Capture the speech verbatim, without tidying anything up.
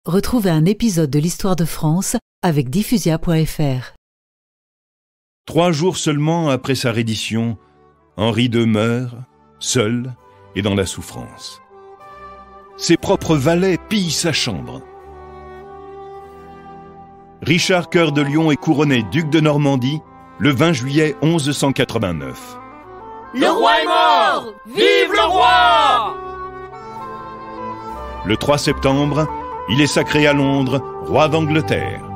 Retrouvez un épisode de l'Histoire de France avec diffusia point f r. Trois jours seulement après sa reddition, Henri deux meurt, seul et dans la souffrance. Ses propres valets pillent sa chambre. Richard Cœur de Lion est couronné duc de Normandie le vingt juillet onze cent quatre-vingt-neuf. Le roi est mort! Vive le roi! Le trois septembre, il est sacré à Londres roi d'Angleterre.